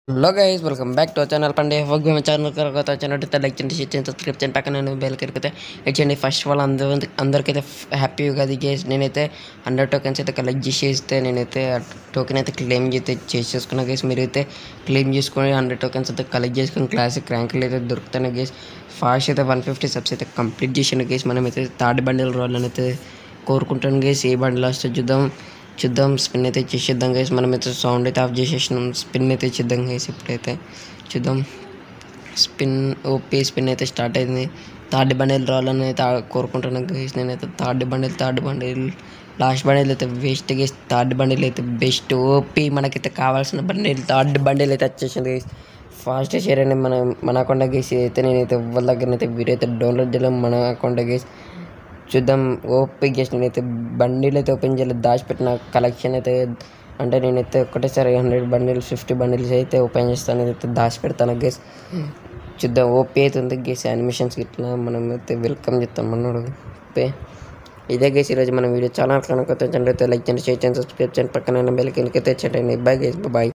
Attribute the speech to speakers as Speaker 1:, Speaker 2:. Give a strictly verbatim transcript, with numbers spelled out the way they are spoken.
Speaker 1: hello guys welcome back to channel పండే వగ్ channel కొత్త ఛానల్ అయితే లైక్ చేయండి షేర్ చేయండి సబ్స్క్రైబ్ చేయండి పక్కన నేను బెల్ అయితే ఇచ్చండి ఫస్ట్ ఆఫ్ ఆల్ అందరూ అందరికైతే హ్యాపీ ఉగాది గైస్ నేనైతే హండ్రెడ్ టోకెన్స్ అయితే కలెక్ట్ చేసేస్తే నేనైతే టోకెన్ అయితే క్లెయిమ్ అయితే చేసేసుకున్నా గైస్ మీరైతే క్లెయిమ్ చేసుకొని హండ్రెడ్ టోకెన్స్ అయితే కలెక్ట్ చేసుకుని క్లాసిక్ ర్యాంకులు అయితే దొరుకుతాయి గైస్ ఫాస్ట్ అయితే వన్ ఫిఫ్టీ సబ్స్ అయితే కంప్లీట్ చేసాను గైస్ మనమైతే థర్డ్ బండిల్ రోల్ అయితే కోరుకుంటాను గైస్ ఏ బండిల్ వస్తే చూద్దాం చూద్దాం స్పిన్ అయితే చేసేద్దాం గైస్ మనమైతే సౌండ్ అయితే ఆఫ్ చేసేసినాం స్పిన్ అయితే చేద్దాం గైస్ ఇప్పుడైతే చూద్దాం స్పిన్ ఓపీ స్పిన్ అయితే స్టార్ట్ అయింది థర్డ్ బండిల్ రావాలని అయితే కోరుకుంటున్నాను గైస్ నేనైతే third bundle third bundle last bundle అయితే వేస్ట్ గైస్ థర్డ్ బండిల్ అయితే బెస్ట్ ఓపీ మనకైతే కావాల్సిన బండిల్ థర్డ్ బండిల్ అయితే వచ్చేసింది గైస్ ఫాస్ట్ షేర్ అండి మన మన అకౌంట్ గైస్ అయితే నేనైతే ఎవరి దగ్గర అయితే వీడియో అయితే డౌన్లోడ్ చేయలేం మన అకౌంట్ గైస్ చూద్దాం ఓపెన్ చేసి నేనైతే బండిలు అయితే ఓపెన్ చేయలేదు దాచిపెట్టిన కలెక్షన్ అయితే అంటే నేనైతే ఒకటేసారి హండ్రెడ్ బండిల్స్ ఫిఫ్టీ బండిల్స్ అయితే ఓపెన్ చేస్తాను అయితే దాచిపెడతాను గేస్ చూద్దాం ఓపీ అయితే ఉంది గేస్ యానిమేషన్స్ ఇట్లా మనం అయితే వెల్కమ్ చెప్తాం మనోడు ఓపే ఇదే గేస్ ఈరోజు మన వీడియో ఛానల్ కనుక అయితే లైక్ చేయండి షేర్ చేయండి సబ్స్క్రైబ్ చేయండి పక్కన బెల్ కిందకైతే తెచ్చండి బాయ్ గేస్ బాయ్